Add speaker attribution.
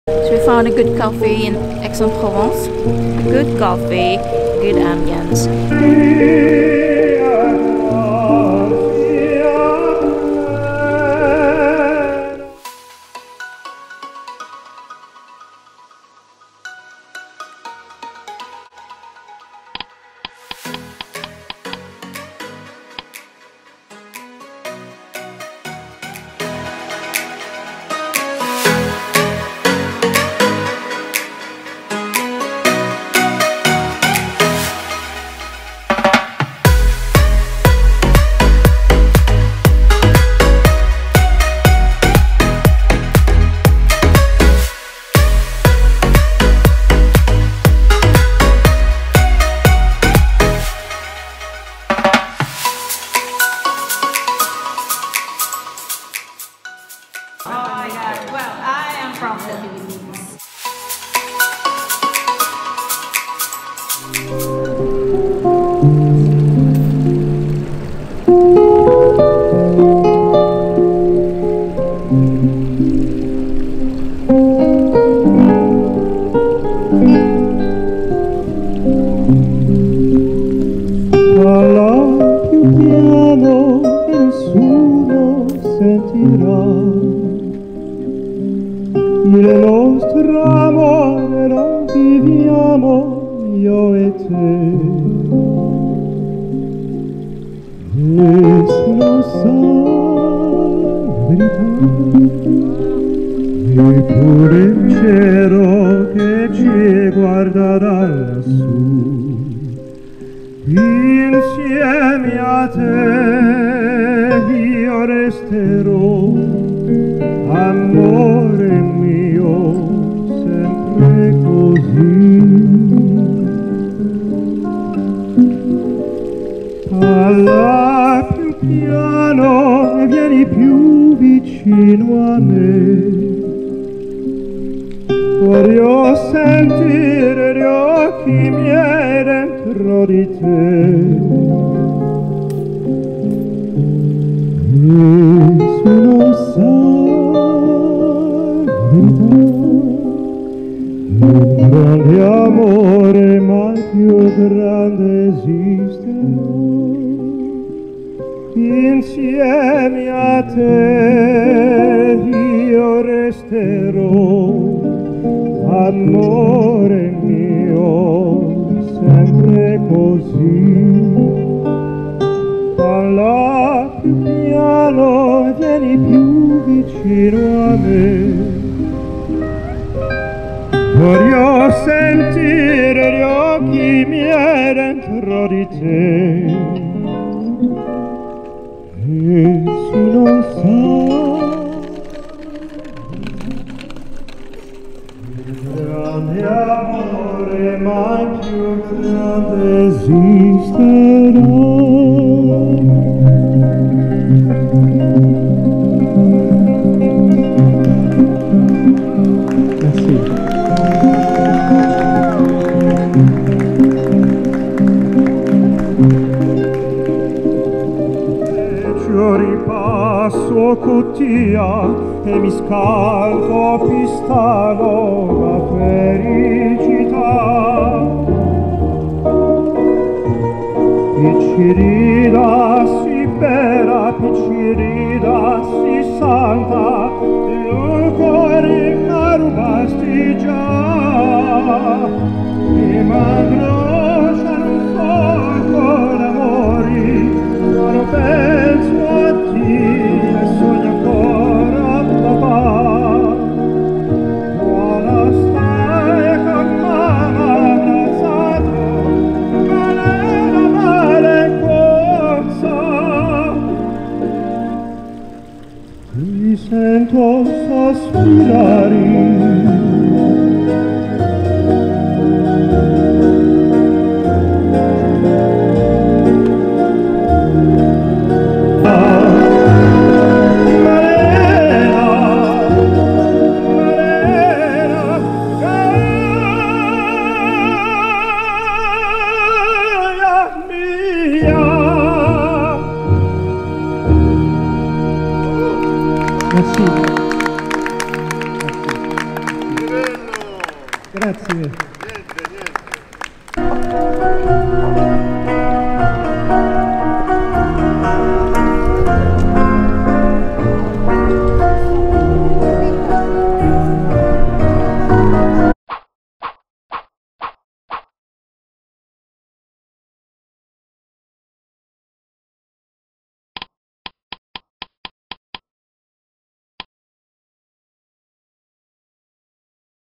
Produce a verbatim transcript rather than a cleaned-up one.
Speaker 1: So we found a good coffee in Aix-en-Provence. Good coffee, good ambience.
Speaker 2: Oh my God. Well, I am from the Philippines.
Speaker 3: Parla più piano e nessuno sentirà il nostro amore, non viviamo io e te. Nessuno sa la verità, eppure il cielo che ci guarda da lassù. Insieme a te io resterò, amore mio, sempre così. Parla più piano e vieni più vicino a me. Voglio sentire gli occhi miei dentro di te. Nessuno sa la verità, un grande amore mai più grande esiste. Insieme a te io resterò, amore mio, sempre così. Parla più piano e vieni più vicino a me. Voglio sentire gli occhi miei dentro di te. Nessuno sa grande amore mai più grande esisterà. Io ripasso cutia e mi scaldo pistano la felicità. Piccirida si bella, piccirida si santa, il cuore mi rubasti già. Mi mandroscia un fuoco d'amori, non penso a te e sogno ancora papà. Buona stai con mamma abbracciato, ma nella male cosa. Ti sento sospirare. Grazie.